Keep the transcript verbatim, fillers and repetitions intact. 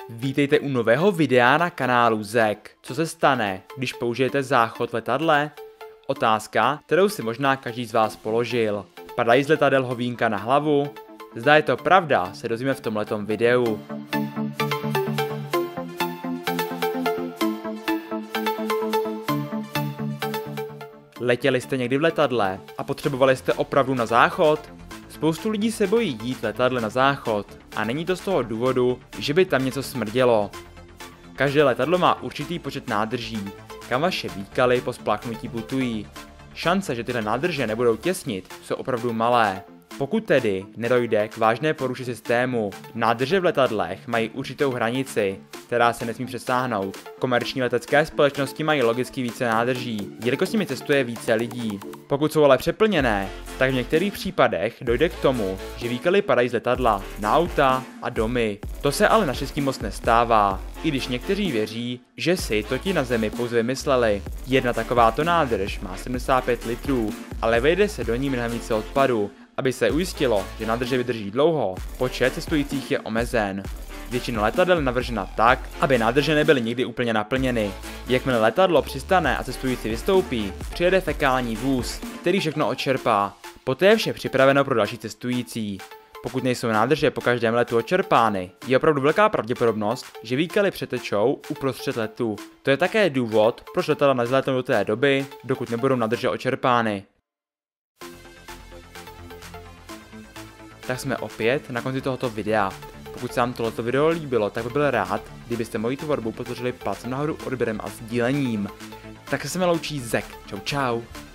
Vítejte u nového videa na kanálu Zek. Co se stane, když použijete záchod v letadle? Otázka, kterou si možná každý z vás položil. Padají z letadel hovínka na hlavu? Zda je to pravda, se dozvíme v tomhletom videu. Letěli jste někdy v letadle a potřebovali jste opravdu na záchod? Spoustu lidí se bojí jít v letadle na záchod a není to z toho důvodu, že by tam něco smrdělo. Každé letadlo má určitý počet nádrží, kam vaše výkaly po spláchnutí putují. Šance, že tyhle nádrže nebudou těsnit, jsou opravdu malé. Pokud tedy nedojde k vážné poruše systému, nádrže v letadlech mají určitou hranici, která se nesmí přesáhnout. Komerční letecké společnosti mají logicky více nádrží, jelikož s nimi cestuje více lidí. Pokud jsou ale přeplněné, tak v některých případech dojde k tomu, že výkaly padají z letadla na auta a domy. To se ale naštěstí moc nestává, i když někteří věří, že si to ti na zemi pouze vymysleli. Jedna takováto nádrž má sedmdesát pět litrů, ale vejde se do ní mnohem více odpadu. Aby se ujistilo, že nádrže vydrží dlouho, počet cestujících je omezen. Většina letadel je navržena tak, aby nádrže nebyly nikdy úplně naplněny. Jakmile letadlo přistane a cestující vystoupí, přijede fekální vůz, který všechno odčerpá. Poté je vše připraveno pro další cestující. Pokud nejsou nádrže po každém letu odčerpány, je opravdu velká pravděpodobnost, že výkaly přetečou uprostřed letu. To je také důvod, proč letadla nezlétnou do té doby, dokud nebudou nádrže odčerpány. Tak jsme opět na konci tohoto videa. Pokud se vám tohoto video líbilo, tak bych byl rád, kdybyste moji tvorbu podpořili palcem nahoru, odběrem a sdílením. Tak se mi loučí Zek. Čau čau.